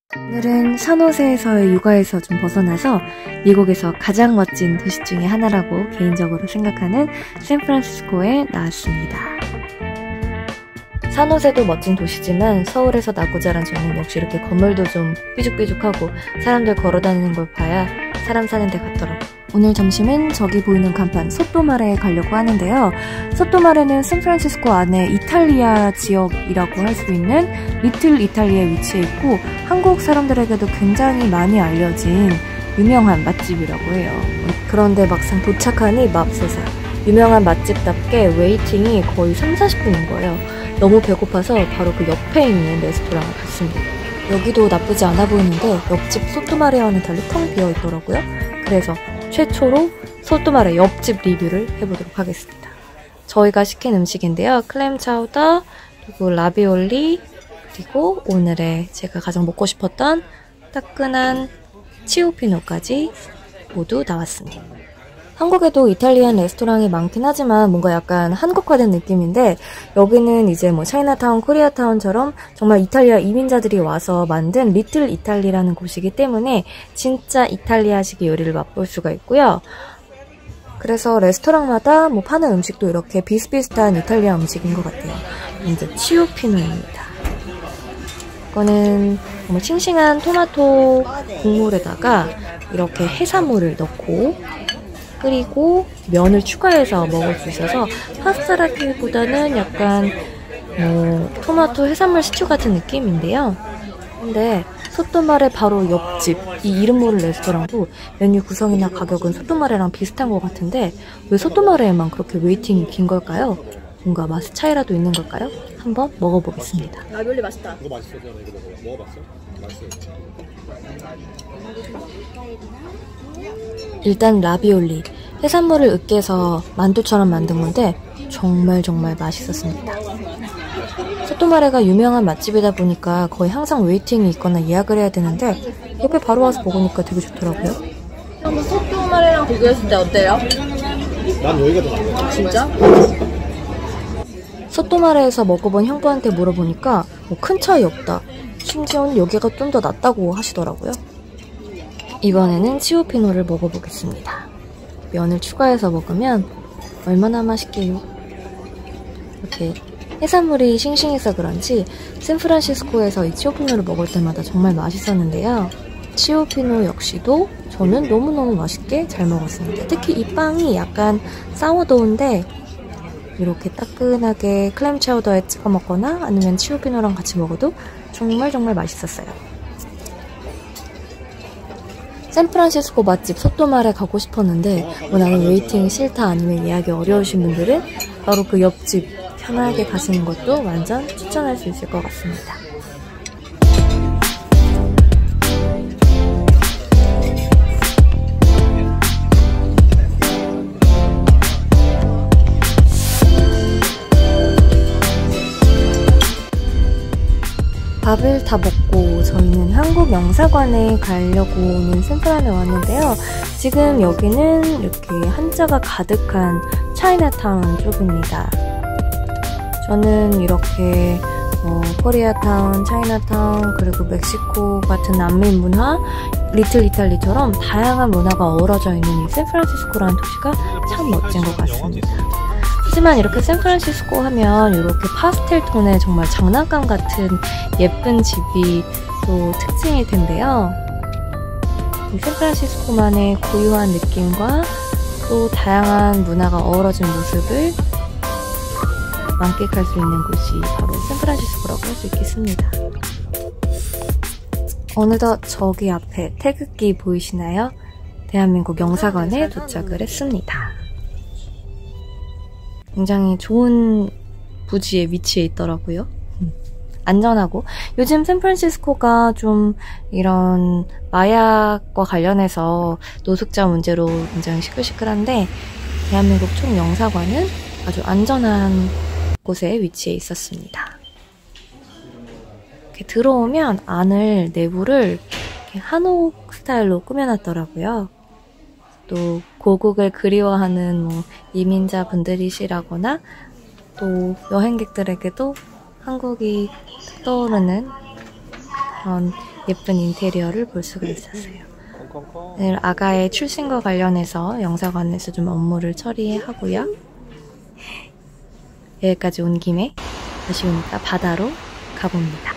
오늘은 산호세에서의 육아에서 좀 벗어나서 미국에서 가장 멋진 도시 중에 하나라고 개인적으로 생각하는 샌프란시스코에 나왔습니다. 산호세도 멋진 도시지만 서울에서 나고 자란 저는 역시 이렇게 건물도 좀 삐죽삐죽하고 사람들 걸어다니는 걸 봐야 사람 사는 데 같더라고요. 오늘 점심은 저기 보이는 간판 소토마레에 가려고 하는데요. 소토마레는 샌프란시스코 안에 이탈리아 지역이라고 할 수 있는 리틀 이탈리아에 위치해 있고 한국 사람들에게도 굉장히 많이 알려진 유명한 맛집이라고 해요. 그런데 막상 도착하니 맙소사. 유명한 맛집답게 웨이팅이 거의 30-40분인 거예요. 너무 배고파서 바로 그 옆에 있는 레스토랑을 갔습니다. 여기도 나쁘지 않아 보이는데 옆집 소토마레와는 달리 텅 비어 있더라고요. 그래서 최초로 소토마레 옆집 리뷰를 해보도록 하겠습니다. 저희가 시킨 음식인데요. 클램 차우더, 그리고 라비올리, 그리고 오늘의 제가 가장 먹고 싶었던 따끈한 치오피노까지 모두 나왔습니다. 한국에도 이탈리안 레스토랑이 많긴 하지만 뭔가 약간 한국화된 느낌인데 여기는 이제 뭐 차이나타운, 코리아타운처럼 정말 이탈리아 이민자들이 와서 만든 리틀 이탈리라는 곳이기 때문에 진짜 이탈리아식 요리를 맛볼 수가 있고요. 그래서 레스토랑마다 뭐 파는 음식도 이렇게 비슷비슷한 이탈리아 음식인 것 같아요. 이제 치오피노입니다. 이거는 정말 싱싱한 토마토 국물에다가 이렇게 해산물을 넣고 그리고 면을 추가해서 먹을 수 있어서 파스타라기보다는 약간 토마토 해산물 시추 같은 느낌인데요. 근데 소토마레 바로 옆집 이 이름 모를 레스토랑도 메뉴 구성이나 가격은 소토마레랑 비슷한 것 같은데 왜 소토마레에만 그렇게 웨이팅이 긴 걸까요? 뭔가 맛의 차이라도 있는 걸까요? 한번 먹어보겠습니다. 라비올리 맛있다. 이거 맛있어. 이거 먹어봤어? 맛있어. 일단 라비올리 해산물을 으깨서 만두처럼 만든 건데 정말 맛있었습니다. 소토마레가 유명한 맛집이다 보니까 거의 항상 웨이팅이 있거나 예약을 해야 되는데 옆에 바로 와서 먹으니까 되게 좋더라고요. 한번 소토마레랑 비교했을 때 어때요? 난 여기가 더 나아. 진짜? 소토마레에서 먹어본 형부한테 물어보니까 뭐 큰 차이 없다. 심지어는 여기가 좀 더 낫다고 하시더라고요. 이번에는 치오피노를 먹어보겠습니다. 면을 추가해서 먹으면 얼마나 맛있게요. 이렇게 해산물이 싱싱해서 그런지 샌프란시스코에서 이 치오피노를 먹을 때마다 정말 맛있었는데요. 치오피노 역시도 저는 너무너무 맛있게 잘 먹었습니다. 특히 이 빵이 약간 사워도우인데 이렇게 따끈하게 클램 차우더에 찍어 먹거나 아니면 치오피노랑 같이 먹어도 정말 맛있었어요. 샌프란시스코 맛집 소토마레 가고 싶었는데 나는 웨이팅이 싫다 아니면 예약이 어려우신 분들은 바로 그 옆집 편하게 가시는 것도 완전 추천할 수 있을 것 같습니다. 밥을 다 먹고 저희는 한국 영사관에 가려고 오는 샌프란에 왔는데요. 지금 여기는 이렇게 한자가 가득한 차이나타운 쪽입니다. 저는 이렇게 코리아타운, 차이나타운, 그리고 멕시코 같은 남미 문화, 리틀 이탈리처럼 다양한 문화가 어우러져 있는 이 샌프란시스코라는 도시가 참 멋진 것 같습니다. 하지만 이렇게 샌프란시스코 하면 이렇게 파스텔 톤의 정말 장난감 같은 예쁜 집이 또 특징일 텐데요. 이 샌프란시스코만의 고유한 느낌과 또 다양한 문화가 어우러진 모습을 만끽할 수 있는 곳이 바로 샌프란시스코라고 할 수 있겠습니다. 어느덧 저기 앞에 태극기 보이시나요? 대한민국 영사관에 도착을 했습니다. 굉장히 좋은 부지에 위치해 있더라고요. 안전하고 요즘 샌프란시스코가 좀 이런 마약과 관련해서 노숙자 문제로 굉장히 시끌시끌한데 대한민국 총영사관은 아주 안전한 곳에 위치해 있었습니다. 이렇게 들어오면 안을 내부를 이렇게 한옥 스타일로 꾸며놨더라고요. 또 고국을 그리워하는 이민자 분들이시라거나 또 여행객들에게도 한국이 떠오르는 그런 예쁜 인테리어를 볼 수가 있었어요. 오늘 아가의 출생과 관련해서 영사관에서 좀 업무를 처리하고요. 여기까지 온 김에 아쉬우니까 바다로 가봅니다.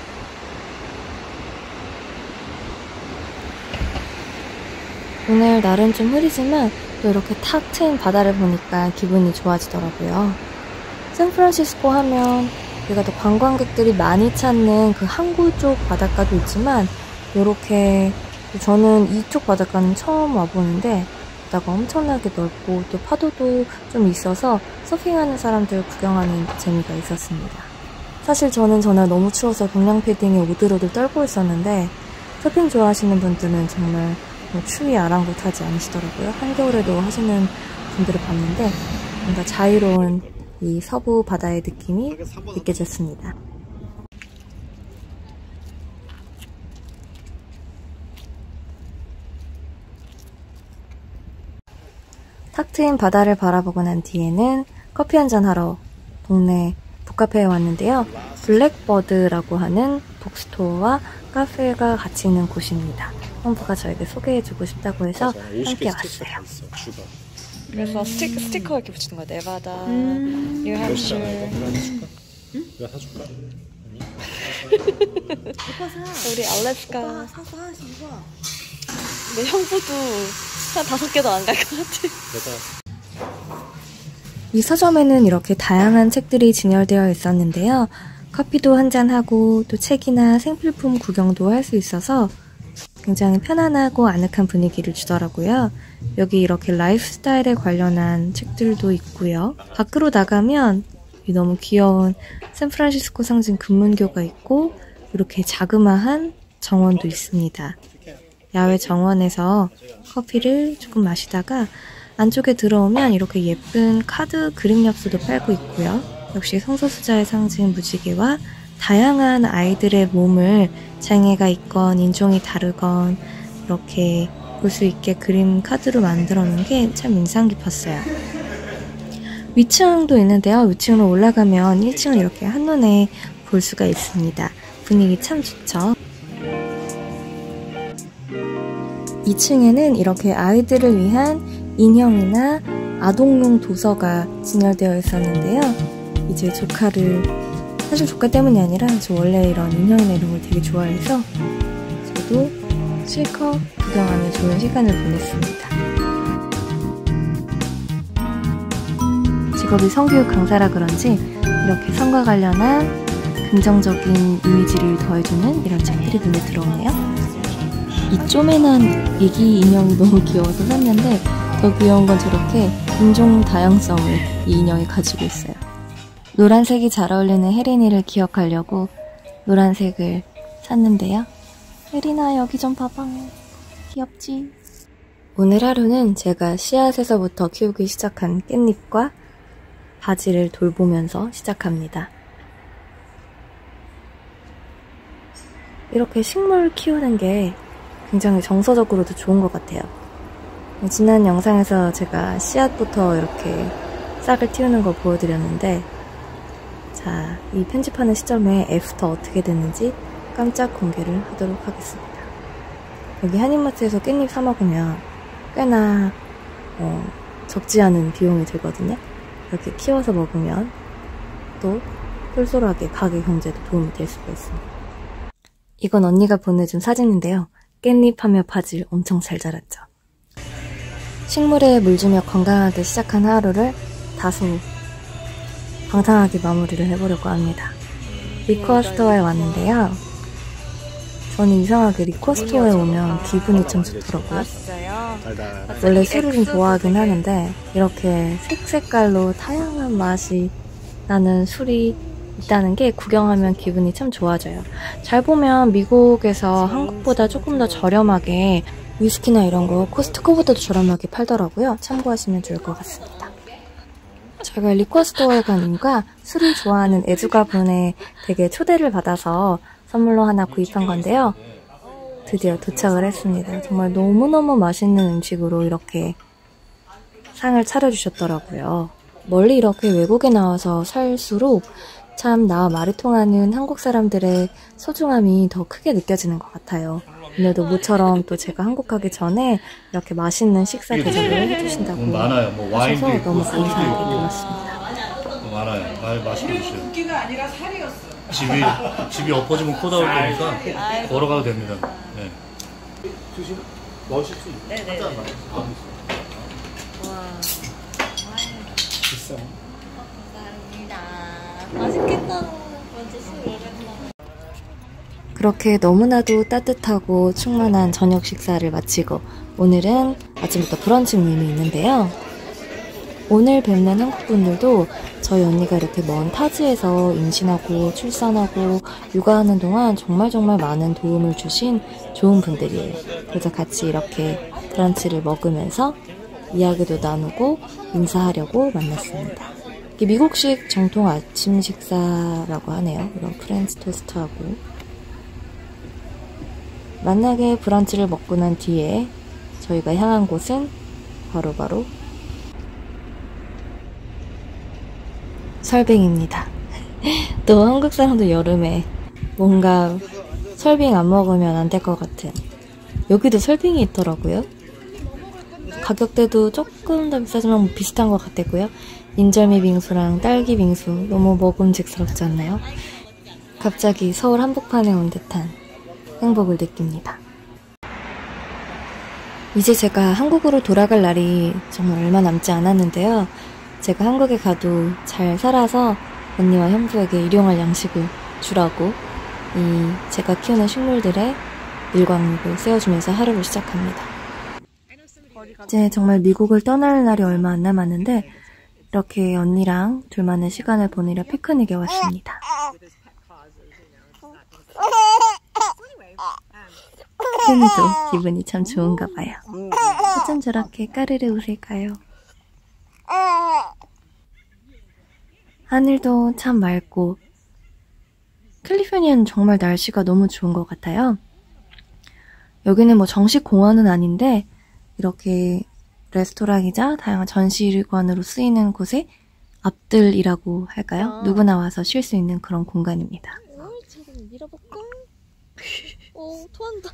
오늘 날은 좀 흐리지만 또 이렇게 탁 트인 바다를 보니까 기분이 좋아지더라고요. 샌프란시스코 하면 우리가 또 관광객들이 많이 찾는 그 항구 쪽 바닷가도 있지만 이렇게 저는 이쪽 바닷가는 처음 와보는데 바다가 엄청나게 넓고 또 파도도 좀 있어서 서핑하는 사람들 구경하는 재미가 있었습니다. 사실 저는 전날 너무 추워서 경량 패딩에 오들오들 떨고 있었는데 서핑 좋아하시는 분들은 정말 추위에 아랑곳하지 않으시더라고요. 한겨울에도 하시는 분들을 봤는데 뭔가 자유로운 이 서부 바다의 느낌이 느껴졌습니다. 탁 트인 바다를 바라보고 난 뒤에는 커피 한잔 하러 동네 북카페에 왔는데요. 블랙버드라고 하는 북스토어와 카페가 같이 있는 곳입니다. 형부가 저에게 소개해주고 싶다고 해서 함께 왔어요. 그래서 스티커 이렇게 붙이는 거야. 네바다, 뉴햄슈. 내가 사줄까? 우리 알래스카. 오빠 사서 하나씩 입어. 내 형부도 한 5개도 안 갈 것 같아. 이 서점에는 이렇게 다양한 책들이 진열되어 있었는데요. 커피도 한잔하고 또 책이나 생필품 구경도 할 수 있어서 굉장히 편안하고 아늑한 분위기를 주더라고요. 여기 이렇게 라이프스타일에 관련한 책들도 있고요. 밖으로 나가면 너무 귀여운 샌프란시스코 상징 금문교가 있고 이렇게 자그마한 정원도 있습니다. 야외 정원에서 커피를 조금 마시다가 안쪽에 들어오면 이렇게 예쁜 카드 그림 엽서도 팔고 있고요. 역시 성소수자의 상징 무지개와 다양한 아이들의 몸을 장애가 있건 인종이 다르건 이렇게 볼 수 있게 그림 카드로 만들어 놓은 게 참 인상 깊었어요. 위층도 있는데요. 위층으로 올라가면 1층을 이렇게 한눈에 볼 수가 있습니다. 분위기 참 좋죠. 2층에는 이렇게 아이들을 위한 인형이나 아동용 도서가 진열되어 있었는데요. 이제 사실 조카 때문이 아니라 저 원래 이런 인형이나 이런 걸 되게 좋아해서 저도 실컷 구경하며 좋은 시간을 보냈습니다. 직업이 성교육 강사라 그런지 이렇게 성과 관련한 긍정적인 이미지를 더해주는 이런 책들이 눈에 들어오네요. 이 쪼매난 애기 인형이 너무 귀여워서 샀는데 더 귀여운 건 저렇게 인종 다양성을 이 인형이 가지고 있어요. 노란색이 잘 어울리는 혜린이를 기억하려고 노란색을 샀는데요. 혜린아 여기 좀 봐봐. 귀엽지? 오늘 하루는 제가 씨앗에서부터 키우기 시작한 깻잎과 바지를 돌보면서 시작합니다. 이렇게 식물 키우는 게 굉장히 정서적으로도 좋은 것 같아요. 지난 영상에서 제가 씨앗부터 이렇게 싹을 틔우는 거 보여드렸는데 자, 이 편집하는 시점에 애프터 어떻게 됐는지 깜짝 공개를 하도록 하겠습니다. 여기 한인마트에서 깻잎 사 먹으면 꽤나 적지 않은 비용이 들거든요. 이렇게 키워서 먹으면 또 쏠쏠하게 가게 경제도 도움이 될 수가 있습니다. 이건 언니가 보내준 사진인데요. 깻잎하며 바질 엄청 잘 자랐죠. 식물에 물 주며 건강하게 시작한 하루를 다소 방탕하게 마무리를 해보려고 합니다. 리코어 스토어에 왔는데요. 저는 이상하게 리코어 스토어에 오면 기분이 참 좋더라고요. 원래 술을 좀 좋아하긴 하는데 이렇게 색깔로 다양한 맛이 나는 술이 있다는 게 구경하면 기분이 참 좋아져요. 잘 보면 미국에서 한국보다 조금 더 저렴하게 위스키나 이런 거 코스트코보다도 저렴하게 팔더라고요. 참고하시면 좋을 것 같습니다. 제가 리코어 스토어에 간 이유가 술을 좋아하는 애주가분의 되게 초대를 받아서 선물로 하나 구입한 건데요. 드디어 도착을 했습니다. 정말 너무너무 맛있는 음식으로 이렇게 상을 차려주셨더라고요. 멀리 이렇게 외국에 나와서 살수록 참 나와 말이 통하는 한국 사람들의 소중함이 더 크게 느껴지는 것 같아요. 오늘도 모처럼 또 제가 한국 가기 전에 이렇게 맛있는 식사 대접을 해주신다고 많아요. 뭐 와인도 하셔서 있고 너무 소주도 감사하게 있고 들었습니다. 많아요. 맛있게 드세요. 웃기가 아니라 살이었어. 집이 엎어지면 코 닿을 거니까 걸어가도 됩니다. 네. 드시면 넣으실 수 있어요. 네네. 와. 비싸. 감사합니다. 맛있겠다. 그렇게 너무나도 따뜻하고 충만한 저녁 식사를 마치고 오늘은 아침부터 브런치 모임이 있는데요. 오늘 뵙는 한국분들도 저희 언니가 이렇게 먼 타지에서 임신하고 출산하고 육아하는 동안 정말 많은 도움을 주신 좋은 분들이에요. 그래서 같이 이렇게 브런치를 먹으면서 이야기도 나누고 인사하려고 만났습니다. 이게 미국식 정통 아침 식사라고 하네요. 이런 프렌치 토스트하고 만나게 브런치를 먹고 난 뒤에 저희가 향한 곳은 바로 설빙입니다. 또 한국 사람도 여름에 뭔가 설빙 안 먹으면 안 될 것 같은, 여기도 설빙이 있더라고요. 가격대도 조금 더 비싸지만 비슷한 것 같았고요. 인절미 빙수랑 딸기 빙수 너무 먹음직스럽지 않나요? 갑자기 서울 한복판에 온 듯한 행복을 느낍니다. 이제 제가 한국으로 돌아갈 날이 정말 얼마 남지 않았는데요. 제가 한국에 가도 잘 살아서 언니와 형부에게 일용할 양식을 주라고 제가 키우는 식물들의 일광욕을 쐬어주면서 하루를 시작합니다. 이제 정말 미국을 떠날 날이 얼마 안 남았는데 이렇게 언니랑 둘만의 시간을 보내려 피크닉에 왔습니다. 혜미도 기분이 참 좋은가 봐요. 어쩜 저렇게 까르르 웃을까요? 하늘도 참 맑고 캘리포니아는 정말 날씨가 너무 좋은 것 같아요. 여기는 뭐 정식 공원은 아닌데 이렇게 레스토랑이자 다양한 전시관으로 쓰이는 곳에 앞들이라고 할까요? 누구나 와서 쉴 수 있는 그런 공간입니다. 지금 밀어볼까? 오, 토한다.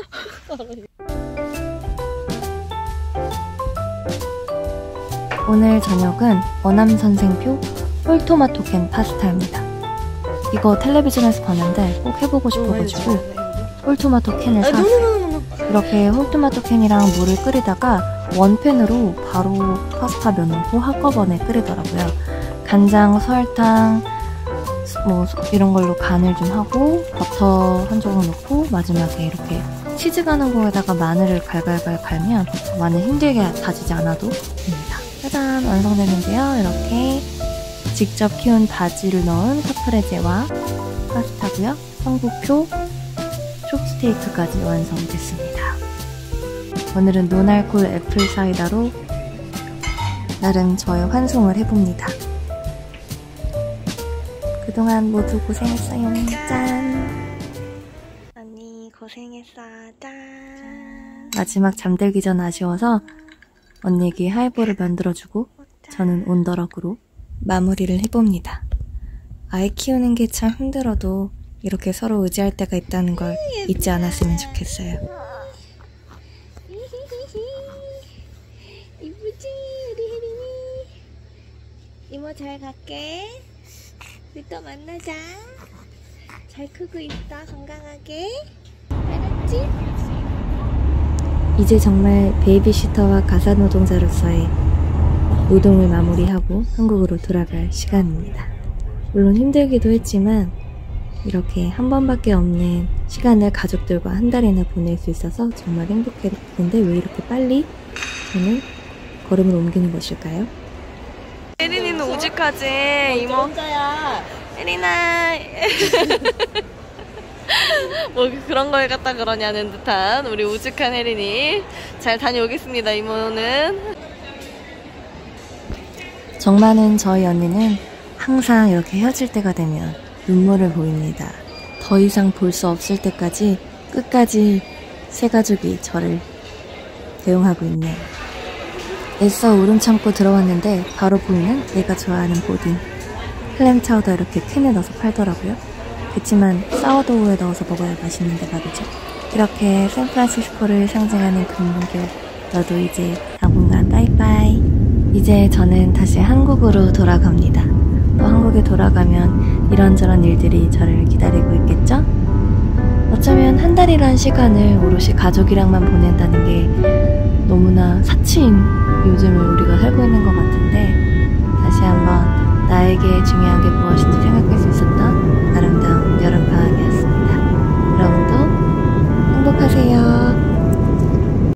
오늘 저녁은 어남선생표 홀토마토 캔 파스타입니다. 이거 텔레비전에서 봤는데 꼭 해보고 싶어가지고 홀토마토 캔을 사왔어요. 이렇게 홀토마토 캔이랑 물을 끓이다가 원팬으로 바로 파스타 면을 한꺼번에 끓이더라고요. 간장, 설탕, 뭐 이런 걸로 간을 좀 하고 버터 한 조각 넣고 마지막에 이렇게 치즈 가는 거에다가 마늘을 갈갈갈 갈면 마늘 힘들게 다지지 않아도 됩니다. 짜잔! 완성됐는데요. 이렇게 직접 키운 바지를 넣은 카프레제와 파스타고요. 성북표 촉스테이크까지 완성됐습니다. 오늘은 노알콜 애플 사이다로 나름 저의 환송을 해봅니다. 그동안 모두 고생했어요. 짠! 언니 고생했어. 짠. 마지막 잠들기 전 아쉬워서 언니에게 하이볼을 만들어주고 저는 온더럭으로 마무리를 해봅니다. 아이 키우는 게 참 힘들어도 이렇게 서로 의지할 때가 있다는 걸 잊지 않았으면 좋겠어요. 이쁘지 우리 혜린이. 이모 잘 갈게. 우리 또 만나자. 잘 크고 있어. 건강하게. 알았지? 이제 정말 베이비시터와 가사노동자로서의 노동을 마무리하고 한국으로 돌아갈 시간입니다. 물론 힘들기도 했지만 이렇게 한 번밖에 없는 시간을 가족들과 한 달이나 보낼 수 있어서 정말 행복했는데 왜 이렇게 빨리 저는 걸음을 옮기는 것일까요? 혜린이는 오죽하지. 이모 혼자야. 혜린아. 뭐 그런 걸 갖다 그러냐는 듯한 우리 우직한 혜린이. 잘 다녀오겠습니다. 이모는. 정많은 저희 언니는 항상 이렇게 헤어질 때가 되면 눈물을 보입니다. 더 이상 볼 수 없을 때까지 끝까지 세 가족이 저를 대용하고 있네요. 애써 울음 참고 들어왔는데 바로 보이는 내가 좋아하는 보딩. 클램 차우더 이렇게 캔에 넣어서 팔더라고요. 그치만 사워도우에 넣어서 먹어야 맛있는데 말이죠. 이렇게 샌프란시스코를 상징하는 금문교, 너도 이제 당분간 빠이빠이. 이제 저는 다시 한국으로 돌아갑니다. 또 한국에 돌아가면 이런저런 일들이 저를 기다리고 있겠죠? 어쩌면 한 달이란 시간을 오롯이 가족이랑만 보낸다는 게 너무나 사치인 요즘을 우리가 살고 있는 것 같은데, 다시 한번 나에게 중요한 게 무엇인지